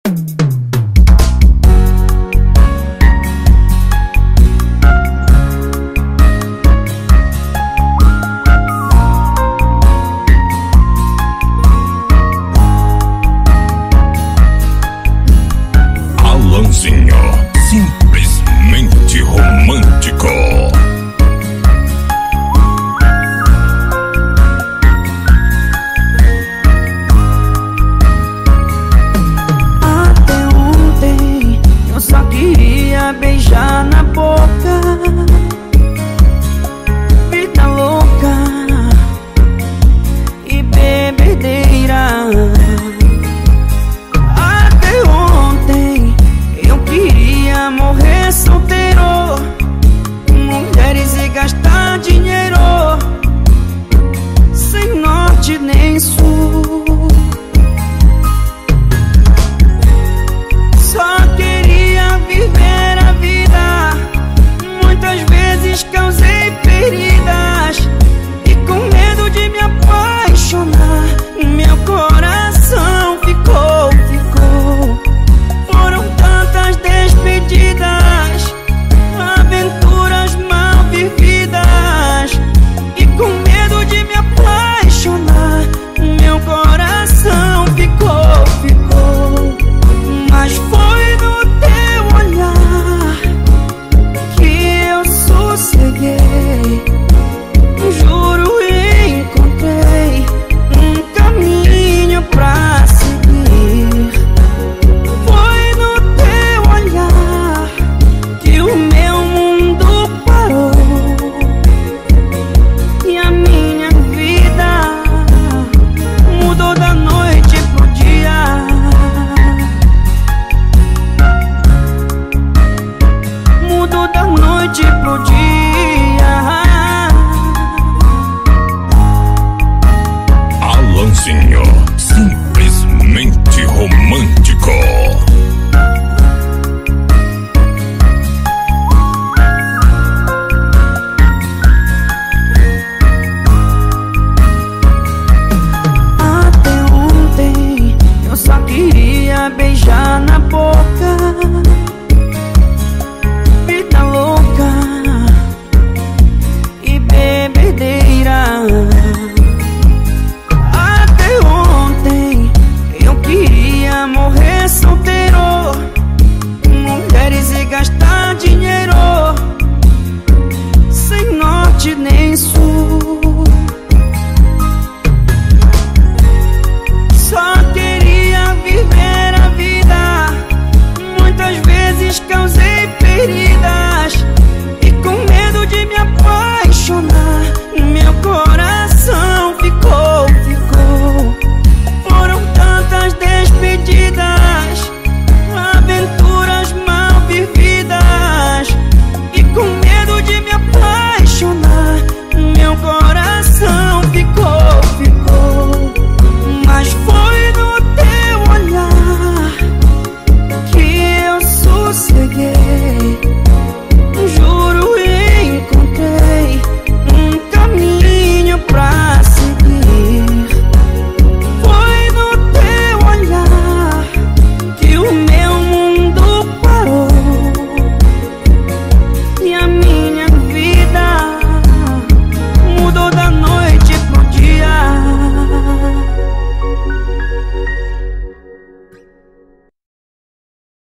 Simplesmente romântico. Até ontem eu só queria beijar na boca. Vida louca e bebedeira. Até ontem eu queria morrer solteiro, mulheres e gastar dinheiro, sem norte nem sul. Só queria viver a vida. Muitas vezes causei feridas e com medo de me apaixonar, meu coração ficou. Foram tantas despedidas, aventuras mal vividas, e com medo de me apaixonar, meu coração ficou. Mas foi no teu olhar que eu sosseguei. Juro, encontrei um caminho pra seguir. Foi no teu olhar que o meu mundo parou e a minha vida mudou da noite pro dia. Mudou da noite pro dia. Alanzinho, simplesmente romântico. Até ontem eu só queria beijar na boca.